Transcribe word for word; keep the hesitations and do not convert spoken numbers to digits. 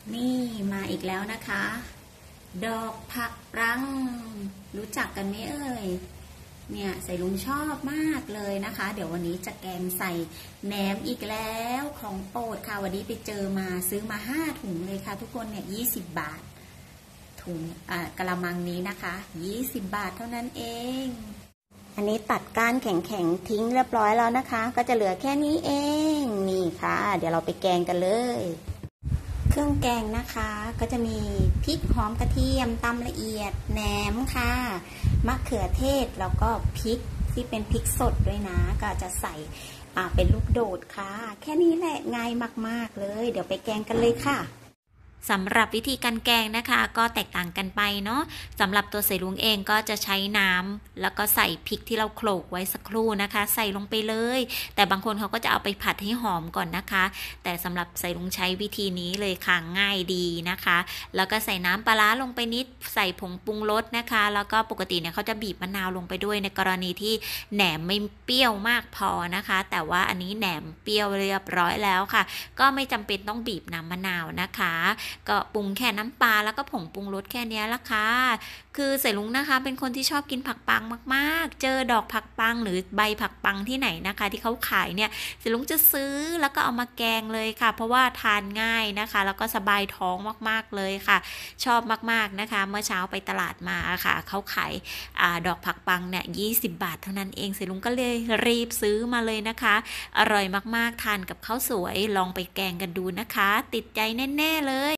นี่มาอีกแล้วนะคะ ดอกผักรังรู้จักกันไหมเอ่ยเนี่ยใส่ลุงชอบมากเลยนะคะเดี๋ยววันนี้จะแกงใส่แหนมอีกแล้วของโปรดค่ะวันนี้ไปเจอมาซื้อมาห้าถุงเลยค่ะทุกคนเนี่ยยี่สิบบาทถุงอ่ากระมังนี้นะคะยี่สิบบาทเท่านั้นเองอันนี้ตัดก้านแข็งๆทิ้งเรียบร้อยแล้วนะคะก็จะเหลือแค่นี้เองนี่ค่ะเดี๋ยวเราไปแกงกันเลยเครื่องแกงนะคะก็จะมีพริกหอมกระเทียมตำละเอียดแหนมค่ะมะเขือเทศแล้วก็พริกที่เป็นพริกสดด้วยนะก็จะใส่เป็นลูกโดดค่ะแค่นี้แหละง่ายมากๆเลยเดี๋ยวไปแกงกันเลยค่ะสำหรับวิธีการแกงนะคะก็แตกต่างกันไปเนาะสำหรับตัวใส่ลุงเองก็จะใช้น้ำแล้วก็ใส่พริกที่เราโขลกไว้สักครู่นะคะใส่ลงไปเลยแต่บางคนเขาก็จะเอาไปผัดให้หอมก่อนนะคะแต่สำหรับใส่ลุงใช้วิธีนี้เลยค่ะง่ายดีนะคะแล้วก็ใส่น้ำปลาร้าลงไปนิดใส่ผงปรุงรสนะคะแล้วก็ปกติเนี่ยเขาจะบีบมะนาวลงไปด้วยในกรณีที่แหนมไม่เปรี้ยวมากพอนะคะแต่ว่าอันนี้แหนมเปรี้ยวเรียบร้อยแล้วค่ะก็ไม่จำเป็นต้องบีบน้ำมะนาวนะคะก็ปรุงแค่น้ำปลาแล้วก็ผงปรุงรสแค่นี้ละค่ะคือใส่ลุงนะคะเป็นคนที่ชอบกินผักปังมากๆเจอดอกผักปังหรือใบผักปังที่ไหนนะคะที่เขาขายเนี่ยใส่ลุงจะซื้อแล้วก็เอามาแกงเลยค่ะเพราะว่าทานง่ายนะคะแล้วก็สบายท้องมากๆเลยค่ะชอบมากๆนะคะเมื่อเช้าไปตลาดมาค่ะเขาขายอ่าดอกผักปังเนี่ยยี่สิบบาทเท่านั้นเองใส่ลุงก็เลยรีบซื้อมาเลยนะคะอร่อยมากๆทานกับข้าวสวยลองไปแกงกันดูนะคะติดใจแน่ๆเลย